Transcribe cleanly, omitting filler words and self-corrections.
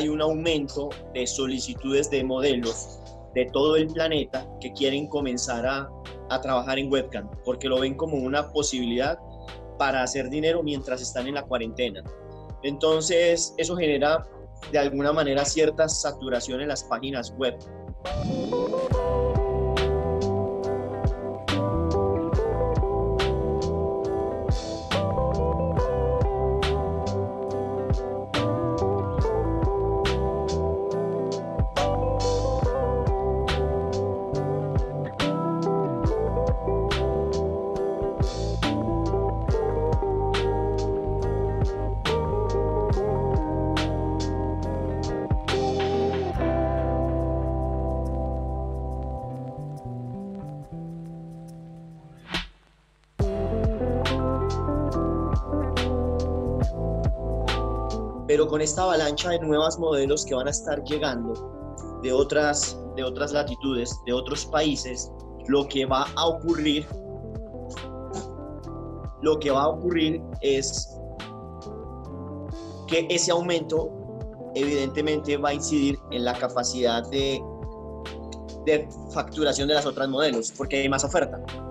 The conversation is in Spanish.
hay un aumento de solicitudes de modelos de todo el planeta que quieren comenzar a trabajar en webcam, porque lo ven como una posibilidad para hacer dinero mientras están en la cuarentena. Entonces, eso genera de alguna manera cierta saturación en las páginas web. Pero con esta avalancha de nuevos modelos que van a estar llegando de otras latitudes, de otros países, lo que va a ocurrir es que ese aumento evidentemente va a incidir en la capacidad de facturación de las otras modelos, porque hay más oferta.